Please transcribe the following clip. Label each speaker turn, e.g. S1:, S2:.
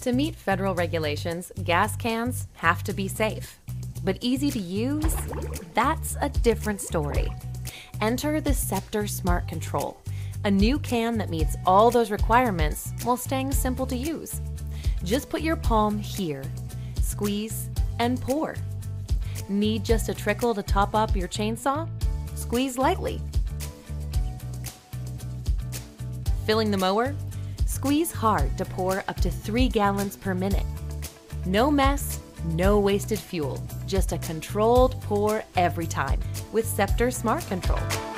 S1: To meet federal regulations, gas cans have to be safe. But easy to use? That's a different story. Enter the Scepter SmartControl, a new can that meets all those requirements while staying simple to use. Just put your palm here, squeeze, and pour. Need just a trickle to top up your chainsaw? Squeeze lightly. Filling the mower? Squeeze hard to pour up to 3 gallons per minute. No mess, no wasted fuel, just a controlled pour every time with Scepter SmartControl.